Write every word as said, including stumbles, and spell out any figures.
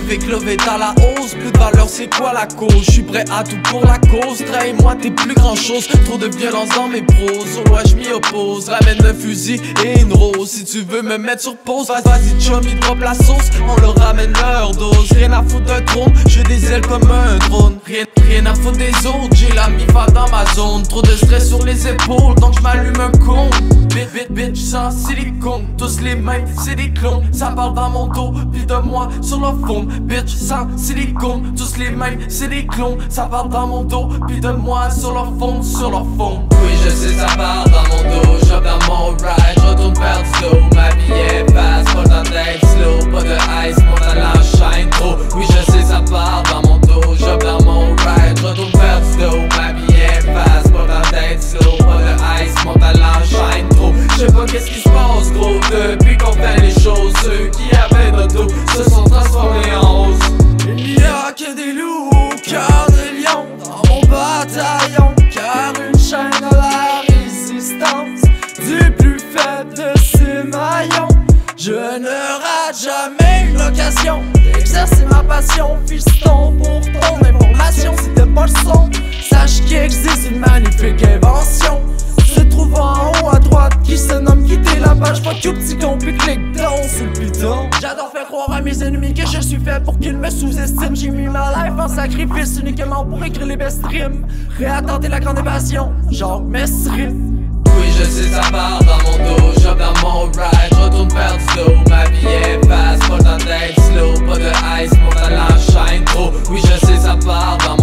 levé que levé dans la hausse. Plus de valeur, c'est quoi la cause? Je suis prêt à tout pour la cause. Trahis-moi, t'es plus grand chose. Trop de violence dans mes proses. Oh ouais, je m'y oppose. Ramène un fusil et une rose. Si tu veux me mettre sur pause, vas-y chummy, drop la sauce. On leur ramène leur dose. Rien à foutre d'un trône, j'ai des ailes comme un drone. Rien, rien à foutre des autres, j'ai la mi-fa dans ma zone. Trop de stress sur les épaules, donc je m'allume un con. Bitch, bitch, bitch, sans silicone. Tous les mêmes, c'est des clones. Ça parle dans mon dos, puis de moi sur le fond. Bitch, sans silicone. Tous les mêmes, c'est des clones. Ça parle dans mon dos, puis de moi sur le fond, sur le fond. Oui, je sais, ça parle dans mon dos. J'ouvre dans mon ride, je retourne vers du slow. Ma vie est fast, pas dans d'être slow. Pas de ice, mon talent shine trop. Oui, je sais, ça parle dans mon dos. J'ouvre dans mon ride, je retourne vers du slow. Ma vie est fast, pas dans d'être slow. Pas de ice, mon talent shine trop. Je sais pas qu'est-ce qui se passe gros. Depuis qu'on fait les choses, ceux qui avaient notre dos se sont transformés en os. Il n'y a que des loups au cœur de lion dans mon bataillon, car une chaîne à la résistance du plus faible de ces maillons. Je ne rate jamais une occasion d'exercer ma passion. Fiston, pour ton information, si t'aimes pas le son, sache qu'il existe une magnifique invention se trouve en haut à droite qui se nomme quitter la page. Fuck you petit con, puis clique down sur le bidon. J'adore faire croire à mes ennemis que je suis fait pour qu'ils me sous-estiment. J'ai mis ma life en sacrifice uniquement pour écrire les best rimes. Prêt à tenter la grande évasion, genre Mesrine. Oui, je sais, ça part dans mon dos. J'ouvre dans mon ride, je retourne vers du slow. Ma vie est fast, pas dans d'être slow. Pas de ice, mon talent shine trop. Oui, je sais, ça part dans